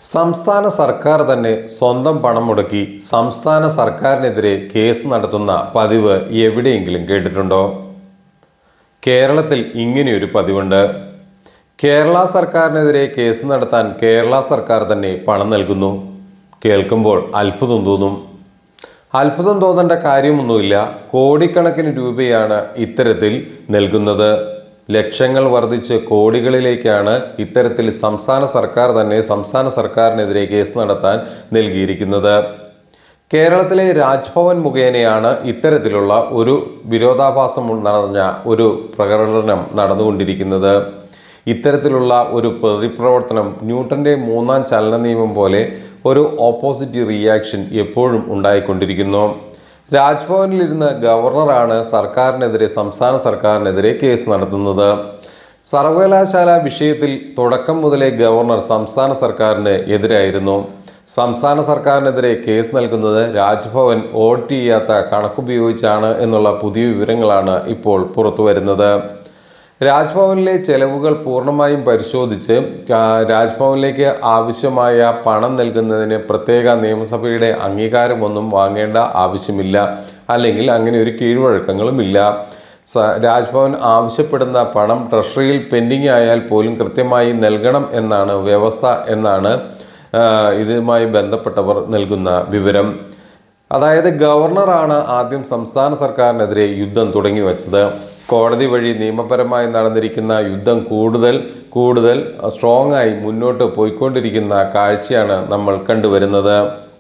സംസ്ഥാന സർക്കാർ തന്നെ സ്വന്തം പണം മുടക്കി സംസ്ഥാന സർക്കാരിനെതിരെ കേസ് നടത്തുന്ന പതിവ് എവിടെയെങ്കിലും കേട്ടിട്ടുണ്ടോ? കേരളത്തിൽ ഇങ്ങനെയൊരു പതിവുണ്ട്. കേരള സർക്കാരിനെതിരെ കേസ് നടത്താൻ കേരള സർക്കാർ തന്നെ പണം നൽകുന്നു. കേൾക്കുമ്പോൾ അത്ഭുതം തോന്നും. അത്ഭുതം തോന്നേണ്ട കാര്യമൊന്നുമില്ല. കോടിക്കണക്കിന് രൂപയാണ് ഇത്തരത്തിൽ നൽകുന്നത്. ലക്ഷങ്ങൾ വർദ്ധിച്ച് കോടികളിലേക്കാണ് ഇത്തരത്തിൽ സംസ്ഥാന സർക്കാർ തന്നെ സംസ്ഥാന സർക്കാരിനെതിരെ കേസ് നടത്താൻ നൽകിയിരിക്കുന്നത്. കേരളത്തിലെ രാജ്ഭവൻ മുഖേനയാണ് ഇത്തരത്തിലുള്ള ഒരു വിരോധാഭാസം നിറഞ്ഞ ഒരു പ്രകടനം നടന്നുകൊണ്ടിരിക്കുന്നത്. ഇത്തരത്തിലുള്ള ഒരു പ്രതിപ്രവർത്തനം ന്യൂട്ടൻ്റെ മൂന്നാം ചലന നിയമം പോലെ ഒരു ഓപ്പോസിറ്റ് റിയാക്ഷൻ എപ്പോഴും ഉണ്ടായിക്കൊണ്ടിരിക്കുന്നു. രാജ്ഭവനിലിരുന്ന് ഗവർണറാണ് സംസ്ഥാന സർക്കാരിനെതിരെ കേസ് നടത്തുന്നത്. സർവകലാശാല വിഷയത്തിൽ തുടക്കം മുതലേ ഗവർണർ സംസ്ഥാന സർക്കാരിന് എതിരായിരുന്നു. സംസ്ഥാന സർക്കാരിനെതിരെ കേസ് നൽകുന്നത് രാജ്ഭവൻ ഓഡിറ്റ് ചെയ്യാത്ത കണക്കുപയോഗിച്ചാണ് എന്നുള്ള പുതിയ വിവരങ്ങളാണ് ഇപ്പോൾ പുറത്തു വരുന്നത്. രാജ്ഭവനിലെ ചെലവുകൾ പൂർണ്ണമായും പരിശോധിച്ച് രാജ്ഭവനിലേക്ക് ആവശ്യമായ പണം നൽകുന്നതിന് പ്രത്യേക നിയമസഭയുടെ അംഗീകാരമൊന്നും വാങ്ങേണ്ട ആവശ്യമില്ല. അല്ലെങ്കിൽ അങ്ങനെ ഒരു കീഴ്വഴക്കങ്ങളുമില്ല. രാജ്ഭവൻ ആവശ്യപ്പെടുന്ന പണം ട്രഷറിയിൽ പെൻഡിങ് ആയാൽ പോലും കൃത്യമായി നൽകണം എന്നാണ് വ്യവസ്ഥ എന്നാണ് ഇതുമായി ബന്ധപ്പെട്ടവർ നൽകുന്ന വിവരം. അതായത് ഗവർണറാണ് ആദ്യം സംസ്ഥാന സർക്കാരിനെതിരെ യുദ്ധം തുടങ്ങി വച്ചത്. കോടതി വഴി നിയമപരമായി നടന്നിരിക്കുന്ന യുദ്ധം കൂടുതൽ സ്ട്രോങ് ആയി മുന്നോട്ട് പോയിക്കൊണ്ടിരിക്കുന്ന കാഴ്ചയാണ് നമ്മൾ കണ്ടുവരുന്നത്.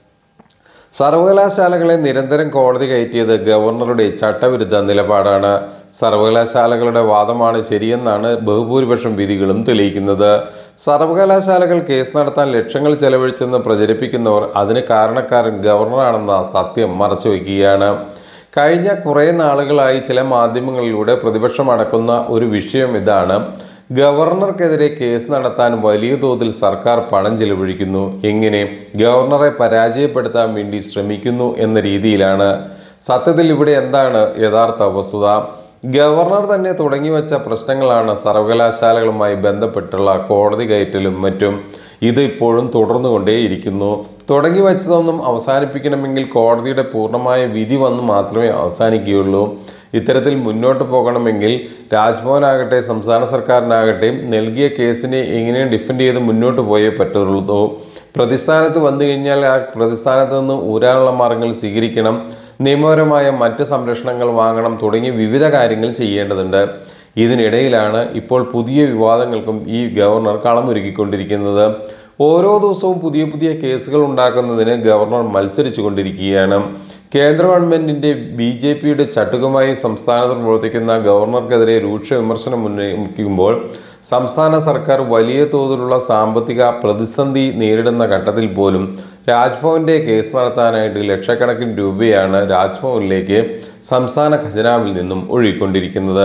സർവകലാശാലകളെ നിരന്തരം കോടതി കയറ്റിയത് ഗവർണറുടെ ചട്ടവിരുദ്ധ നിലപാടാണ്. സർവകലാശാലകളുടെ വാദമാണ് ശരിയെന്നാണ് ബഹുഭൂരിപക്ഷം വിധികളും തെളിയിക്കുന്നത്. സർവകലാശാലകൾ കേസ് നടത്താൻ ലക്ഷങ്ങൾ ചെലവഴിച്ചെന്ന് പ്രചരിപ്പിക്കുന്നവർ അതിന് കാരണക്കാരൻ ഗവർണറാണെന്ന സത്യം മറച്ചുവെക്കുകയാണ്. കഴിഞ്ഞ കുറേ നാളുകളായി ചില മാധ്യമങ്ങളിലൂടെ പ്രതിപക്ഷം അടക്കുന്ന ഒരു വിഷയം ഇതാണ്: ഗവർണർക്കെതിരെ കേസ് നടത്താൻ വലിയ തോതിൽ സർക്കാർ പണം ചെലവഴിക്കുന്നു. എങ്ങനെ? ഗവർണറെ പരാജയപ്പെടുത്താൻ വേണ്ടി ശ്രമിക്കുന്നു എന്ന രീതിയിലാണ്. സത്യത്തിൽ ഇവിടെ എന്താണ് യഥാർത്ഥ വസ്തുത? ഗവർണർ തന്നെ തുടങ്ങിവെച്ച പ്രശ്നങ്ങളാണ് സർവകലാശാലകളുമായി ബന്ധപ്പെട്ടുള്ള കോടതി കയറ്റലും മറ്റും. ഇത് ഇപ്പോഴും തുടർന്നുകൊണ്ടേയിരിക്കുന്നു. തുടങ്ങി വെച്ചതൊന്നും അവസാനിപ്പിക്കണമെങ്കിൽ കോടതിയുടെ പൂർണ്ണമായ വിധി വന്ന് മാത്രമേ അവസാനിക്കുകയുള്ളൂ. ഇത്തരത്തിൽ മുന്നോട്ട് പോകണമെങ്കിൽ രാജ്ഭവനാകട്ടെ സംസ്ഥാന സർക്കാരിനാകട്ടെ നൽകിയ കേസിനെ എങ്ങനെയും ഡിഫെൻഡ് ചെയ്ത് മുന്നോട്ട് പോയേ പറ്റുള്ളൂ. പ്രതിസ്ഥാനത്ത് വന്നു കഴിഞ്ഞാൽ ആ പ്രതിസ്ഥാനത്ത് നിന്ന് ഊരാനുള്ള മാർഗങ്ങൾ സ്വീകരിക്കണം. നിയമപരമായ മറ്റ് സംരക്ഷണങ്ങൾ വാങ്ങണം തുടങ്ങി വിവിധ കാര്യങ്ങൾ ചെയ്യേണ്ടതുണ്ട്. ഇതിനിടയിലാണ് ഇപ്പോൾ പുതിയ വിവാദങ്ങൾക്കും ഈ ഗവർണർ കളമൊരുക്കിക്കൊണ്ടിരിക്കുന്നത്. ഓരോ ദിവസവും പുതിയ കേസുകൾ ഉണ്ടാക്കുന്നതിന് ഗവർണർ മത്സരിച്ചു കൊണ്ടിരിക്കുകയാണ്. കേന്ദ്ര ഗവൺമെൻറ്റിൻ്റെ BJPയുടെ ചട്ടുകമായി സംസ്ഥാനത്ത് പ്രവർത്തിക്കുന്ന ഗവർണർക്കെതിരെ രൂക്ഷ വിമർശനം ഉന്നയിക്കുമ്പോൾ സംസ്ഥാന സർക്കാർ വലിയ തോതിലുള്ള സാമ്പത്തിക പ്രതിസന്ധി നേരിടുന്ന ഘട്ടത്തിൽ പോലും രാജ്ഭവൻ്റെ കേസ് നടത്താനായിട്ട് ലക്ഷക്കണക്കിന് രൂപയാണ് രാജ്ഭവനിലേക്ക് സംസ്ഥാന ഖജനാവിൽ നിന്നും ഒഴുകിക്കൊണ്ടിരിക്കുന്നത്.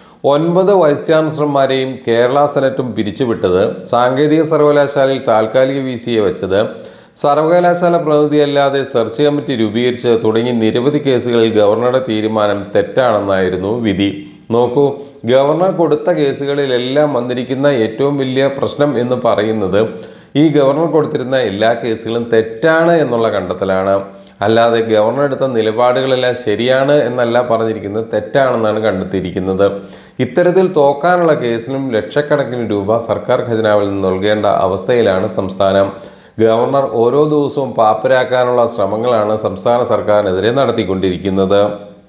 9 വൈസ് ചാൻസലർമാരെയും കേരള സെനറ്റും പിരിച്ചുവിട്ടത്, സാങ്കേതിക സർവകലാശാലയിൽ താൽക്കാലിക VCയെ വെച്ചത്, സർവകലാശാല പ്രതിനിധിയല്ലാതെ സെർച്ച് കമ്മിറ്റി രൂപീകരിച്ചത് തുടങ്ങി നിരവധി കേസുകളിൽ ഗവർണറുടെ തീരുമാനം തെറ്റാണെന്നായിരുന്നു വിധി. നോക്കൂ, ഗവർണർ കൊടുത്ത കേസുകളിലെല്ലാം വന്നിരിക്കുന്ന ഏറ്റവും വലിയ പ്രശ്നം എന്ന് പറയുന്നത് ഈ ഗവർണർ കൊടുത്തിരുന്ന എല്ലാ കേസുകളും തെറ്റാണ് എന്നുള്ള കണ്ടെത്തലാണ്. അല്ലാതെ ഗവർണർ എടുത്ത നിലപാടുകളെല്ലാം ശരിയാണ് എന്നല്ല പറഞ്ഞിരിക്കുന്നത്, തെറ്റാണെന്നാണ് കണ്ടെത്തിയിരിക്കുന്നത്. ഇത്തരത്തിൽ തോക്കാനുള്ള കേസിലും ലക്ഷക്കണക്കിന് രൂപ സർക്കാർ ഖജനാവിൽ നിന്ന് നൽകേണ്ട അവസ്ഥയിലാണ് സംസ്ഥാനം. ഗവർണർ ഓരോ ദിവസവും പാപ്പരാക്കാനുള്ള ശ്രമങ്ങളാണ് സംസ്ഥാന സർക്കാരിനെതിരെ നടത്തിക്കൊണ്ടിരിക്കുന്നത്.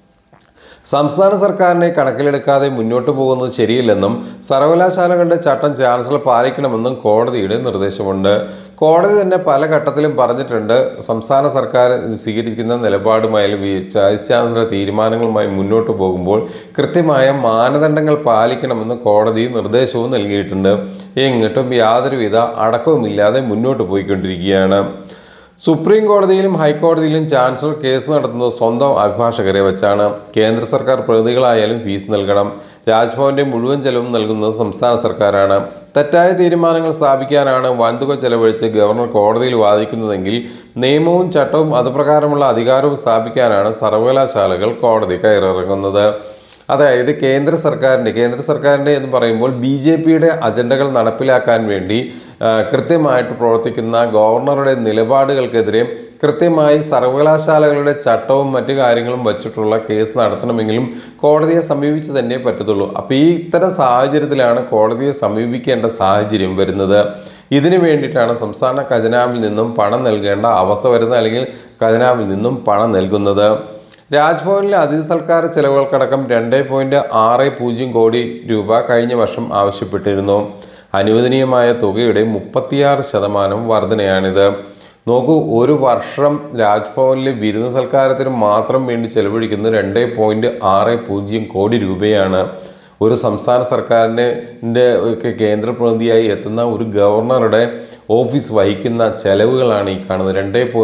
സംസ്ഥാന സർക്കാരിനെ കണക്കിലെടുക്കാതെ മുന്നോട്ട് പോകുന്നത് ശരിയല്ലെന്നും സർവകലാശാലകളുടെ ചട്ടം ചാൻസലർ പാലിക്കണമെന്നും കോടതിയുടെ നിർദ്ദേശമുണ്ട്. കോടതി തന്നെ പല ഘട്ടത്തിലും പറഞ്ഞിട്ടുണ്ട്, സംസ്ഥാന സർക്കാർ സ്വീകരിക്കുന്ന നിലപാടുമായാലും വൈസ് ചാൻസലർ തീരുമാനങ്ങളുമായി മുന്നോട്ട് പോകുമ്പോൾ കൃത്യമായ മാനദണ്ഡങ്ങൾ പാലിക്കണമെന്ന് കോടതി നിർദ്ദേശവും നൽകിയിട്ടുണ്ട്. എങ്ങോട്ടും യാതൊരുവിധ അടക്കവുമില്ലാതെ മുന്നോട്ട് പോയിക്കൊണ്ടിരിക്കുകയാണ്. സുപ്രീം കോടതിയിലും ഹൈക്കോടതിയിലും ചാൻസലർ കേസ് നടത്തുന്നത് സ്വന്തം അഭിഭാഷകരെ വെച്ചാണ്. കേന്ദ്ര സർക്കാർ പ്രതികളായാലും ഫീസ് നൽകണം. രാജ്ഭവന്റെ മുഴുവൻ ചെലവും നൽകുന്നത് സംസ്ഥാന സർക്കാരാണ്. തെറ്റായ തീരുമാനങ്ങൾ സ്ഥാപിക്കാനാണ് വൻതുക ചെലവഴിച്ച് ഗവർണർ കോടതിയിൽ വാദിക്കുന്നതെങ്കിൽ നിയമവും ചട്ടവും അതുപ്രകാരമുള്ള അധികാരവും സ്ഥാപിക്കാനാണ് സർവകലാശാലകൾ കോടതി കയറിറങ്ങുന്നത്. അതായത് കേന്ദ്ര സർക്കാരിൻ്റെ എന്ന് പറയുമ്പോൾ BJPയുടെ അജണ്ടകൾ നടപ്പിലാക്കാൻ വേണ്ടി കൃത്യമായിട്ട് പ്രവർത്തിക്കുന്ന ഗവർണറുടെ നിലപാടുകൾക്കെതിരെ കൃത്യമായി സർവകലാശാലകളുടെ ചട്ടവും മറ്റു കാര്യങ്ങളും വച്ചിട്ടുള്ള കേസ് നടത്തണമെങ്കിലും കോടതിയെ സമീപിച്ച് തന്നെ പറ്റത്തുള്ളൂ. അപ്പോൾ ഈ ഇത്തരം സാഹചര്യത്തിലാണ് കോടതിയെ സമീപിക്കേണ്ട സാഹചര്യം വരുന്നത്. ഇതിനു വേണ്ടിയിട്ടാണ് സംസ്ഥാന ഖജനാവിൽ നിന്നും പണം നൽകേണ്ട അവസ്ഥ വരുന്നത്, അല്ലെങ്കിൽ ഖജനാവിൽ നിന്നും പണം നൽകുന്നത്. രാജ്ഭവനിലെ അതിഥി സൽക്കാര ചെലവുകൾക്കടക്കം 2.60 കോടി രൂപ കഴിഞ്ഞ വർഷം ആവശ്യപ്പെട്ടിരുന്നു. അനുവദനീയമായ തുകയുടെ 36% വർധനയാണിത്. നോക്കൂ, ഒരു വർഷം രാജ്ഭവനിലെ വിരുന്ന് സൽക്കാരത്തിന് മാത്രം വേണ്ടി ചെലവഴിക്കുന്നത് 2.60 കോടി രൂപയാണ്. ഒരു സംസ്ഥാന സർക്കാരിൻ്റെ കേന്ദ്ര പ്രതിനിധിയായി എത്തുന്ന ഒരു ഗവർണറുടെ ഓഫീസ് വഹിക്കുന്ന ചെലവുകളാണ് ഈ കാണുന്നത്.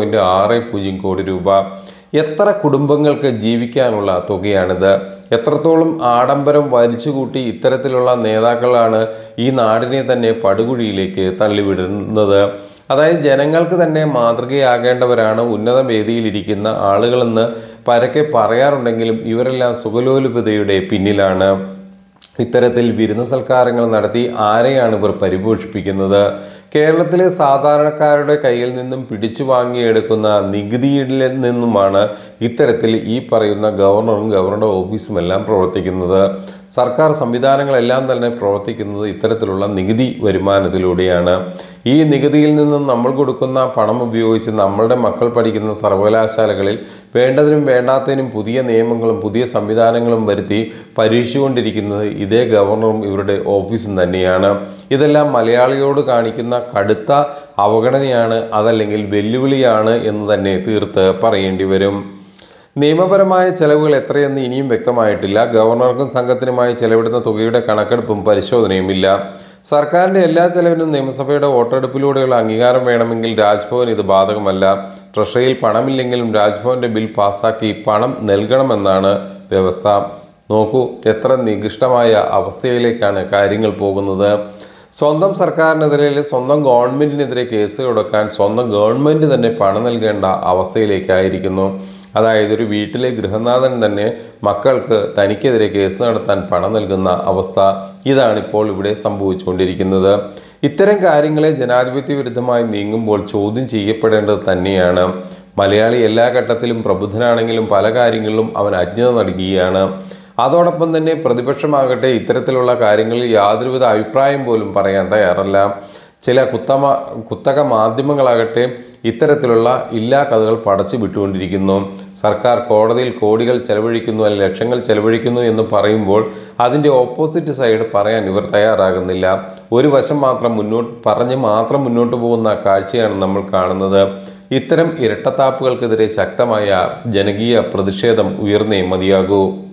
2.60 കോടി രൂപ. എത്ര കുടുംബങ്ങൾക്ക് ജീവിക്കാനുള്ള തുകയാണിത്? എത്രത്തോളം ആഡംബരം വലിച്ചുകൂട്ടി ഇത്തരത്തിലുള്ള നേതാക്കളാണ് ഈ നാടിനെ തന്നെ പടുകുഴിയിലേക്ക് തള്ളിവിടുന്നത്. അതായത് ജനങ്ങൾക്ക് തന്നെ മാതൃകയാകേണ്ടവരാണ് ഉന്നത വേദിയിലിരിക്കുന്ന ആളുകളെന്ന് പരക്കെ പറയാറുണ്ടെങ്കിലും ഇവരെല്ലാം സുഖലോലുപതയുടെ പിന്നിലാണ്. ഇത്തരത്തിൽ വിരുന്ന് സൽക്കാരങ്ങൾ നടത്തി ആരെയാണ് ഇവർ പരിപോഷിപ്പിക്കുന്നത്? കേരളത്തിലെ സാധാരണക്കാരുടെ കയ്യിൽ നിന്നും പിടിച്ചു വാങ്ങിയെടുക്കുന്ന നികുതിയിൽ നിന്നുമാണ് ഇത്തരത്തിൽ ഈ പറയുന്ന ഗവർണറും ഗവർണറുടെ ഓഫീസുമെല്ലാം പ്രവർത്തിക്കുന്നത്. സർക്കാർ സംവിധാനങ്ങളെല്ലാം തന്നെ പ്രവർത്തിക്കുന്നത് ഇത്തരത്തിലുള്ള നികുതി വരുമാനത്തിലൂടെയാണ്. ഈ നികുതിയിൽ നിന്നും നമ്മൾ കൊടുക്കുന്ന പണം ഉപയോഗിച്ച് നമ്മളുടെ മക്കൾ പഠിക്കുന്ന സർവകലാശാലകളിൽ വേണ്ടതിനും വേണ്ടാത്തതിനും പുതിയ നിയമങ്ങളും പുതിയ സംവിധാനങ്ങളും വരുത്തി പരീക്ഷിച്ചുകൊണ്ടിരിക്കുന്നത് ഇതേ ഗവർണറും ഇവരുടെ ഓഫീസും തന്നെയാണ്. ഇതെല്ലാം മലയാളിയോട് കാണിക്കുന്ന കടുത്ത അവഗണനയാണ്, അതല്ലെങ്കിൽ വെല്ലുവിളിയാണ് എന്ന് തന്നെ തീർത്ത് പറയേണ്ടി വരും. നിയമപരമായ ചെലവുകൾ എത്രയെന്ന് ഇനിയും വ്യക്തമായിട്ടില്ല. ഗവർണർക്കും സംഘത്തിനുമായി ചെലവിടുന്ന തുകയുടെ കണക്കെടുപ്പും പരിശോധനയുമില്ല. സർക്കാരിൻ്റെ എല്ലാ ചെലവിനും നിയമസഭയുടെ വോട്ടെടുപ്പിലൂടെയുള്ള അംഗീകാരം വേണമെങ്കിൽ രാജ്ഭവൻ ഇത് ബാധകമല്ല. ട്രഷറിയിൽ പണമില്ലെങ്കിലും രാജ്ഭവൻ്റെ ബിൽ പാസാക്കി പണം നൽകണമെന്നാണ് വ്യവസ്ഥ. നോക്കൂ, എത്ര നികൃഷ്ടമായ അവസ്ഥയിലേക്കാണ് കാര്യങ്ങൾ പോകുന്നത്. സ്വന്തം സർക്കാരിനെതിരെ, സ്വന്തം ഗവൺമെൻറ്റിനെതിരെ കേസ് കൊടുക്കാൻ സ്വന്തം ഗവൺമെൻറ് തന്നെ പണം നൽകേണ്ട അവസ്ഥയിലേക്കായിരിക്കുന്നു. അതായത് ഒരു വീട്ടിലെ ഗൃഹനാഥൻ തന്നെ മക്കൾക്ക് തനിക്കെതിരെ കേസ് നടത്താൻ പണം നൽകുന്ന അവസ്ഥ. ഇതാണിപ്പോൾ ഇവിടെ സംഭവിച്ചുകൊണ്ടിരിക്കുന്നത്. ഇത്തരം കാര്യങ്ങളെ ജനാധിപത്യ വിരുദ്ധമായി നീങ്ങുമ്പോൾ ചോദ്യം ചെയ്യപ്പെടേണ്ടത് തന്നെയാണ്. മലയാളി എല്ലാ ഘട്ടത്തിലും പ്രബുദ്ധനാണെങ്കിലും പല കാര്യങ്ങളിലും അവൻ അജ്ഞത നൽകുകയാണ്. അതോടൊപ്പം തന്നെ പ്രതിപക്ഷമാകട്ടെ ഇത്തരത്തിലുള്ള കാര്യങ്ങളിൽ യാതൊരുവിധ അഭിപ്രായം പോലും പറയാൻ തയ്യാറല്ല. ചില കുത്തക മാധ്യമങ്ങളാകട്ടെ ഇത്തരത്തിലുള്ള ഇല്ലാ കഥകൾ പടച്ചു വിട്ടുകൊണ്ടിരിക്കുന്നു. സർക്കാർ കോടതിയിൽ കോടികൾ ചെലവഴിക്കുന്നു, അല്ലെങ്കിൽ ലക്ഷങ്ങൾ ചെലവഴിക്കുന്നു എന്ന് പറയുമ്പോൾ അതിൻ്റെ ഓപ്പോസിറ്റ് സൈഡ് പറയാൻ ഇവർ തയ്യാറാകുന്നില്ല. ഒരു വശം മാത്രം മുന്നോട്ട് പോകുന്ന കാഴ്ചയാണ് നമ്മൾ കാണുന്നത്. ഇത്തരം ഇരട്ടത്താപ്പുകൾക്കെതിരെ ശക്തമായ ജനകീയ പ്രതിഷേധം ഉയർന്നേ മതിയാകൂ.